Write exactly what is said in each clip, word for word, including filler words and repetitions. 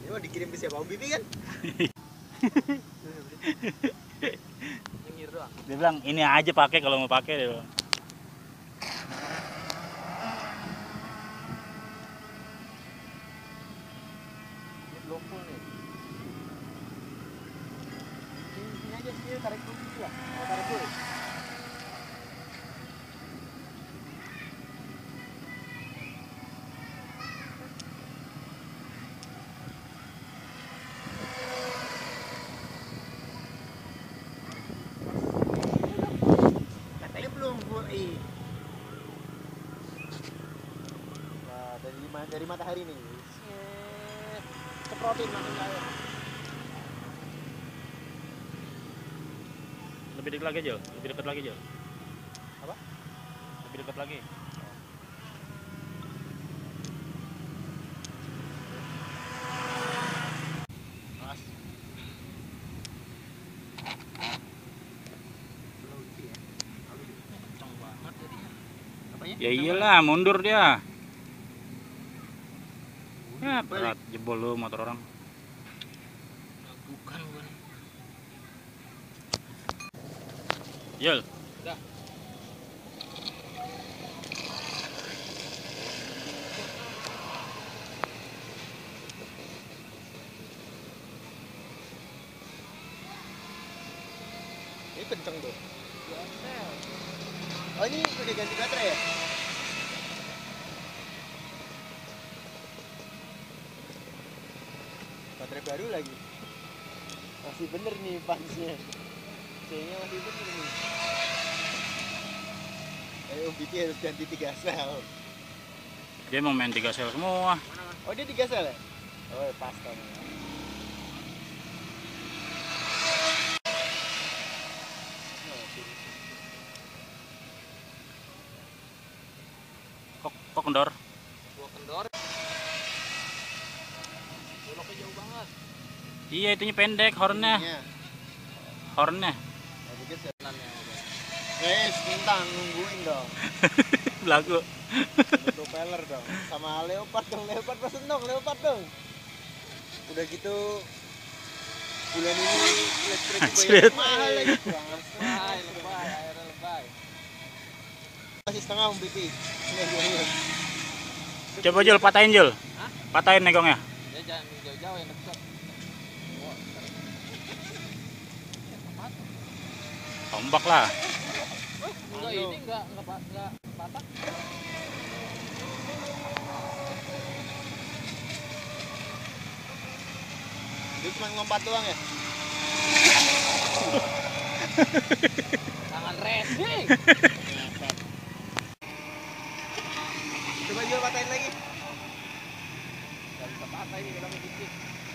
Coba dikirim ke siapa? Om Bibi kan? Nyengir doang. Dia bilang ini aja pakai kalau mau pakai dia bilang. Ini belum full nih. Ini aja sih tarik dulu ya. Oh, tarik dulu. Nah, dari dari matahari nih. Ceprotin langsung ke air. Lebih dekat lagi, Jo. Lebih dekat lagi, Jo. Apa? Lebih dekat lagi. Mas. Kencang banget jadinya. Apanya? Ya iyalah, mundur dia. Ya, berat jebol lu motor orang. Bukan bukan. Jol. Udah. Ini kenceng tuh. Oh ini udah ganti baterai ya? Baterai baru lagi. Masih bener nih pansnya. C-nya masih bener nih. Ayo Bibi harus ganti tiga sel. Dia mau main tiga sel semua. Oh dia tiga sel ya? Oh ya, pas kan. Kok kok kendor? Gua kendor. Beloknya jauh banget. Iya, itunya pendek hornnya. Ininya. Hornnya. Oh, pikir jalannya udah. Eh, bintang nungguin dong. Belagu. Propeller dong. Sama leopard dong, leopard pesen dong, leopard dong. Udah gitu bulan ini listrik Anjrit. bayar mahal lagi. Lebay, lebay, airnya lebay. Masih setengah Om Bibi. Coba Jul, patahin Jul. Hah? Patahin negongnya. Ya jangan jauh-jauh yang dekat. Tombak lah. Enggak ini enggak enggak enggak patah. Dia cuma ngompat doang ya? Tangan racing. Coba jual patahin lagi. Gak bisa patah ini kalau dikit.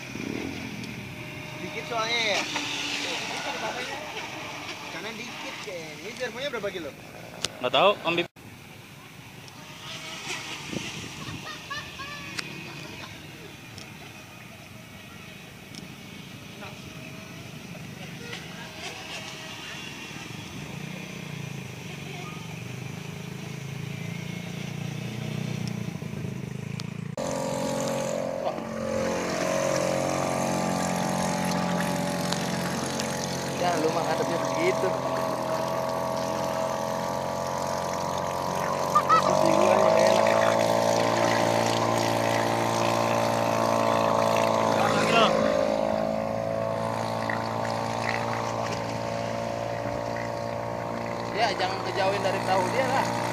Dikit soalnya ya. Dikit patahnya. Karena dikit kayaknya. Ini servonya berapa kilo? Nggak tahu, Om Bib. Ya lu mah ngadepnya begitu. Posisi gua yang enak. Lagi lo. Ya jangan kejauhin dari perahu dia lah.